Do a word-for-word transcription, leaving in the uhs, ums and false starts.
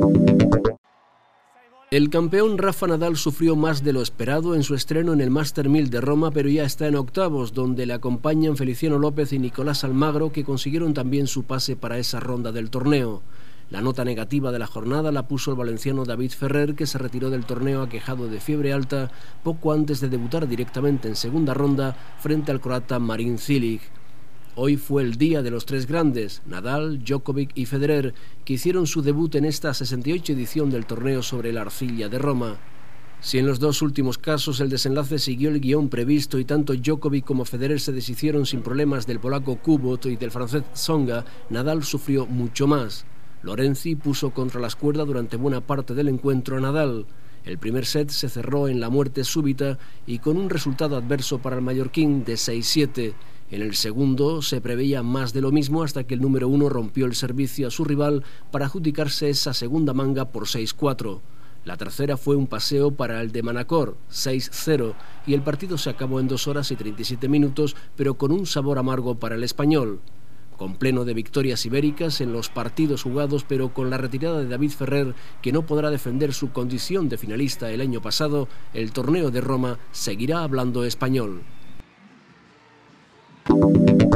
El campeón Rafa Nadal sufrió más de lo esperado en su estreno en el Master mil de Roma, pero ya está en octavos, donde le acompañan Feliciano López y Nicolás Almagro, que consiguieron también su pase para esa ronda del torneo. La nota negativa de la jornada la puso el valenciano David Ferrer, que se retiró del torneo aquejado de fiebre alta poco antes de debutar directamente en segunda ronda frente al croata Marin Cilic. Hoy fue el día de los tres grandes, Nadal, Djokovic y Federer, que hicieron su debut en esta sesenta y ocho edición del torneo sobre la arcilla de Roma. Si en los dos últimos casos el desenlace siguió el guión previsto y tanto Djokovic como Federer se deshicieron sin problemas del polaco Kubot y del francés Tsonga, Nadal sufrió mucho más. Lorenzi puso contra las cuerdas durante buena parte del encuentro a Nadal. El primer set se cerró en la muerte súbita y con un resultado adverso para el mallorquín de seis siete. En el segundo se preveía más de lo mismo hasta que el número uno rompió el servicio a su rival para adjudicarse esa segunda manga por seis cuatro. La tercera fue un paseo para el de Manacor, seis cero, y el partido se acabó en dos horas y treinta y siete minutos, pero con un sabor amargo para el español. Con pleno de victorias ibéricas en los partidos jugados, pero con la retirada de David Ferrer, que no podrá defender su condición de finalista el año pasado, el torneo de Roma seguirá hablando español. Thank you.